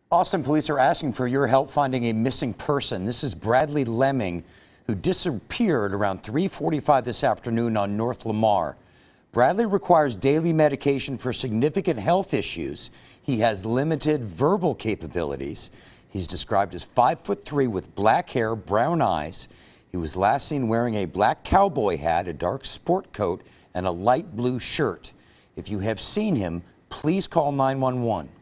Austin police are asking for your help finding a missing person. This is Bradley Lemming, who disappeared around 3:45 this afternoon on North Lamar. Bradley requires daily medication for significant health issues. He has limited verbal capabilities. He's described as 5'3" with black hair, brown eyes. He was last seen wearing a black cowboy hat, a dark sport coat, and a light blue shirt. If you have seen him, please call 911.